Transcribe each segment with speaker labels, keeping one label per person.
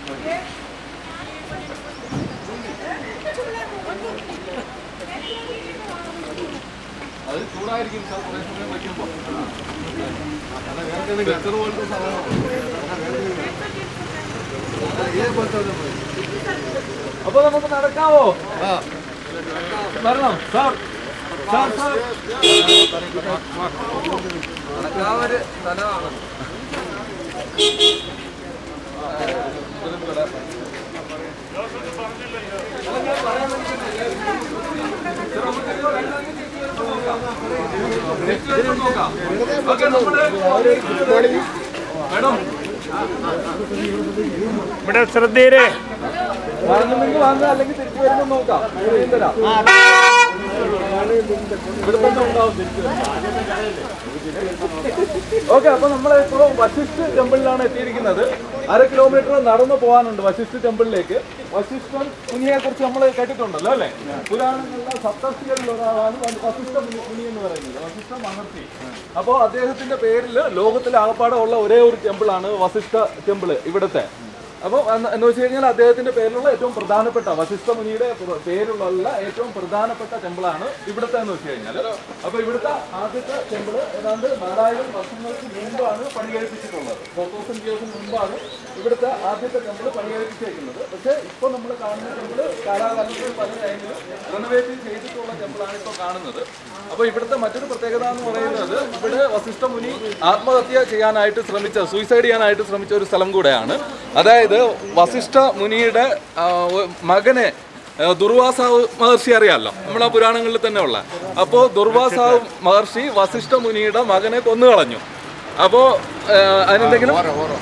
Speaker 1: അത് ചൂടായിരിക്കും സാർ, കുറേ സമയം വയ്ക്കുമ്പോൾ. വെച്ചത് പോലത്തെ അപ്പൊ നമുക്ക് നടക്കാവോ? വരണം സാർ. നടക്കാവൊരു സ്ഥലമാണ്.
Speaker 2: ഇവിടെ ശ്രദ്ധേരെ
Speaker 1: വാങ്ങുന്നെങ്കിൽ വാങ്ങുക, അല്ലെങ്കിൽ തിരിച്ചു വരുമ്പോൾ നോക്കാം. തരാം. ഇവിടെ തന്നെ ഉണ്ടാവും തിരിച്ചു. ഓക്കെ, അപ്പൊ നമ്മളിപ്പോ വശിഷ്ഠ ടെമ്പിളിലാണ് എത്തിയിരിക്കുന്നത്. 1/2 കിലോമീറ്റർ നടന്നു പോകാനുണ്ട് വശിഷ്ഠ ടെമ്പിളിലേക്ക്. വശിഷ്ഠൻ മുനിയെ കുറിച്ച് നമ്മൾ കേട്ടിട്ടുണ്ടല്ലോ അല്ലെ? പുരാണങ്ങളിലെ സപ്തർഷികളിൽ ഒരാളാണ് വശിഷ്ഠ മുനി എന്ന് പറയുന്നത്, വശിഷ്ഠ മഹർഷി. അപ്പോൾ അദ്ദേഹത്തിന്റെ പേരിൽ ലോകത്തിലെ ആകപ്പാടെ ഉള്ള ഒരേ ഒരു ടെമ്പിളാണ് വശിഷ്ഠ ടെമ്പിള് ഇവിടുത്തെ. അപ്പോൾ എന്ന് വെച്ച് കഴിഞ്ഞാൽ അദ്ദേഹത്തിന്റെ പേരിലുള്ള ഏറ്റവും പ്രധാനപ്പെട്ട, വശിഷ്ഠ മുനിയുടെ പേരിലുള്ള ഏറ്റവും പ്രധാനപ്പെട്ട ടെമ്പിളാണ് ഇവിടുത്തെ എന്ന് വെച്ച് കഴിഞ്ഞാൽ. അപ്പൊ ഇവിടുത്തെ ആദ്യത്തെ ടെമ്പിള് ഏതാണ്ട് 4000 വർഷങ്ങൾക്ക് മുമ്പാണ് പണികഴിപ്പിച്ചിട്ടുള്ളത്. 4000 years മുമ്പാണ് ഇവിടുത്തെ ആദ്യത്തെ ടെമ്പിള് പണികഴിപ്പിച്ചേക്കുന്നത്. പക്ഷേ ഇപ്പോൾ നമ്മൾ കാണുന്ന ടെമ്പിള് കാലാകാലത്തിൽ പല ടൈമിലും റെനോവേറ്റ് ചെയ്തിട്ടുള്ള ടെമ്പിളാണ് ഇപ്പോൾ കാണുന്നത്. അപ്പോൾ ഇവിടുത്തെ മറ്റൊരു പ്രത്യേകത എന്ന് പറയുന്നത്, ഇവിടെ വശിഷ്ഠ മുനി ആത്മഹത്യ ചെയ്യാനായിട്ട് ശ്രമിച്ച, സൂയിസൈഡ് ചെയ്യാനായിട്ട് ശ്രമിച്ച ഒരു സ്ഥലം കൂടെയാണ്. അതായത് വശിഷ്ഠ മുനിയുടെ മകനെ ദുർവാസാവ് മഹർഷി അറിയാമല്ലോ, നമ്മളെ പുരാണങ്ങളിൽ തന്നെ ഉള്ള. അപ്പോൾ ദുർവാസാവ് മഹർഷി വശിഷ്ഠ മുനിയുടെ മകനെ കൊന്നുകളഞ്ഞു. അപ്പോൾ അതിനെന്തെങ്കിലും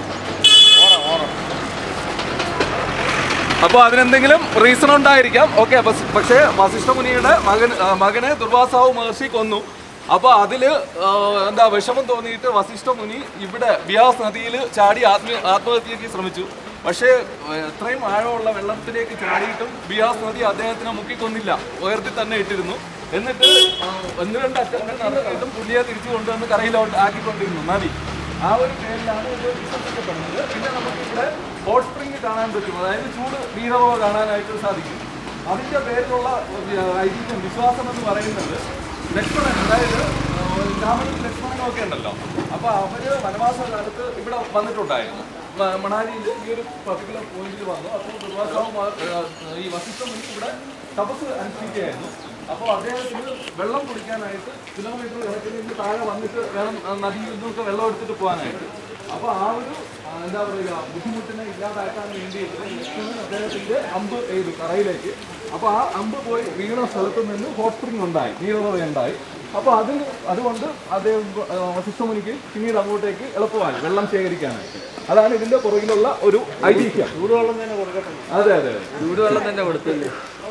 Speaker 1: റീസൺ ഉണ്ടായിരിക്കാം. ഓക്കെ, പക്ഷേ വശിഷ്ഠ മുനിയുടെ മകനെ ദുർവാസാവ് മഹർഷി കൊന്നു. അപ്പോൾ അതിൽ എന്താ വിഷമം തോന്നിയിട്ട് വശിഷ്ഠ മുനി ഇവിടെ ബിയാസ് നദിയിൽ ചാടി ആത്മഹത്യക്ക് ശ്രമിച്ചു. പക്ഷേ എത്രയും ആഴമുള്ള വെള്ളത്തിലേക്ക് ചാടിയിട്ടും ബിയാസ് നദി അദ്ദേഹത്തിനെ മുക്കിക്കൊന്നില്ല, ഉയർത്തി തന്നെ ഇട്ടിരുന്നു. എന്നിട്ട് 1-2 അറ്റങ്ങൾ നടത്തിയിട്ടും പുള്ളിയെ തിരിച്ചു കൊണ്ടുവന്ന് കരയിലോട്ട് ആക്കിക്കൊണ്ടിരുന്നു നദി. ആ ഒരു പേരിലാണ് ഇത് വിശ്വസിക്കപ്പെടുന്നത്. പിന്നെ നമുക്കിവിടെ ഹോട്ട് സ്പ്രിംഗ് കാണാൻ പറ്റും, അതായത് ചൂട് നീരവ കാണാനായിട്ട് സാധിക്കും. അതിൻ്റെ പേരിലുള്ള ഐതിഹ്യം, വിശ്വാസം എന്ന് പറയുന്നത്, ലക്ഷ്മണൻ, അതായത് രാമനും ലക്ഷ്മണനും ഒക്കെ ഉണ്ടല്ലോ, അപ്പോൾ അവർ വനവാസ കാലത്ത് ഇവിടെ വന്നിട്ടുണ്ടായിരുന്നു. മണാലിയിൽ ഈ ഒരു പർട്ടിക്കുലർ പോയിന്റിൽ വന്നു. അപ്പോൾ ദുർവാസാവ് ഈ വശിഷ്ഠ മുനി ഇവിടെ തപസ് അനുഷ്ഠിക്കുകയായിരുന്നു. അപ്പോൾ അദ്ദേഹത്തിന് വെള്ളം കുടിക്കാനായിട്ട് കിലോമീറ്റർ കിഴക്കിലേക്ക് താഴെ വന്നിട്ട് വേണം നദിയിൽ നിന്നൊക്കെ വെള്ളം എടുത്തിട്ട് പോകാനായിട്ട്. അപ്പോൾ ആ ഒരു എന്താ പറയുക ബുദ്ധിമുട്ടിനെ ഇല്ലാതാക്കാൻ വേണ്ടിയിട്ട് ലക്ഷ്മണൻ അദ്ദേഹത്തിൻ്റെ അമ്പ് എയ്തു കറയിലേക്ക്. അപ്പോൾ ആ അമ്പ് പോയി വീണ സ്ഥലത്ത് നിന്ന് ഹോട്ട് സ്പ്രിംഗ് ഉണ്ടായി, നീരവയുണ്ടായി. അപ്പോൾ അതുകൊണ്ട് അദ്ദേഹം വശിഷ്ഠ മുനിക്ക് പിന്നീട് അങ്ങോട്ടേക്ക് എളുപ്പമായി വെള്ളം ശേഖരിക്കാനായിട്ട്. അതാണ് ഇതിന്റെ പുറകിലുള്ള ഒരു ഐതിഹ്യം. ചൂടുവെള്ളം തന്നെ കൊടുക്കട്ടെ. അതെ അതെ, ചൂടുവെള്ളം തന്നെ കൊടുത്തില്ലേ.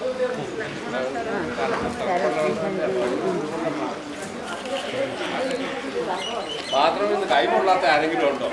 Speaker 3: മാത്രമേ കൈകൊള്ളാത്ത ആരെങ്കിലും ഉണ്ടോ?